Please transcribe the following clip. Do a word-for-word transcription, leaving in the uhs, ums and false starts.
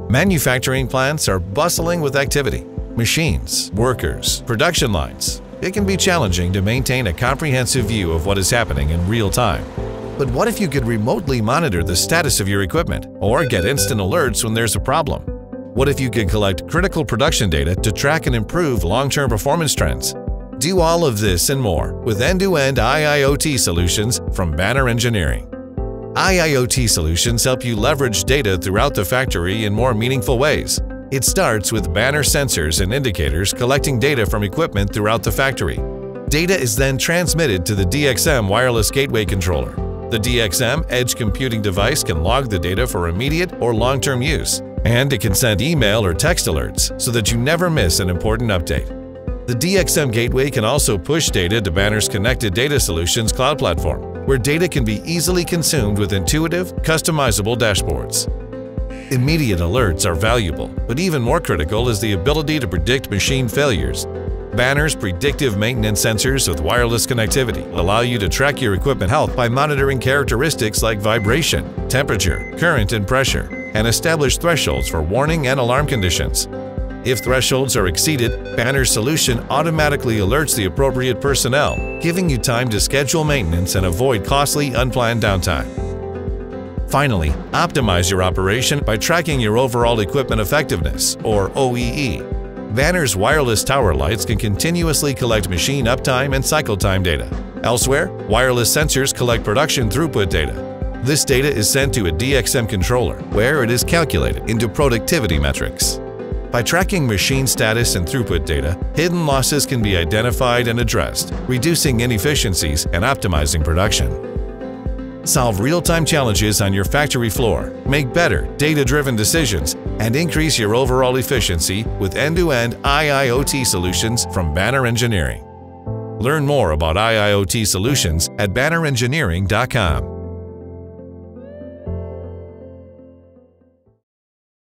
Manufacturing plants are bustling with activity. Machines, workers, production lines. It can be challenging to maintain a comprehensive view of what is happening in real time. But what if you could remotely monitor the status of your equipment or get instant alerts when there's a problem? What if you could collect critical production data to track and improve long-term performance trends? Do all of this and more with end-to-end I I O T solutions from Banner Engineering. I I O T solutions help you leverage data throughout the factory in more meaningful ways. It starts with Banner sensors and indicators collecting data from equipment throughout the factory. Data is then transmitted to the D X M wireless gateway controller. The D X M edge computing device can log the data for immediate or long-term use, and it can send email or text alerts so that you never miss an important update. The D X M Gateway can also push data to Banner's Connected Data Solutions cloud platform, where data can be easily consumed with intuitive, customizable dashboards. Immediate alerts are valuable, but even more critical is the ability to predict machine failures. Banner's predictive maintenance sensors with wireless connectivity allow you to track your equipment health by monitoring characteristics like vibration, temperature, current, and pressure, and establish thresholds for warning and alarm conditions. If thresholds are exceeded, Banner's solution automatically alerts the appropriate personnel, giving you time to schedule maintenance and avoid costly, unplanned downtime. Finally, optimize your operation by tracking your overall equipment effectiveness, or O E E. Banner's wireless tower lights can continuously collect machine uptime and cycle time data. Elsewhere, wireless sensors collect production throughput data. This data is sent to a D X M controller, where it is calculated into productivity metrics. By tracking machine status and throughput data, hidden losses can be identified and addressed, reducing inefficiencies and optimizing production. Solve real-time challenges on your factory floor, make better, data-driven decisions, and increase your overall efficiency with end-to-end I I O T solutions from Banner Engineering. Learn more about I I O T solutions at banner engineering dot com.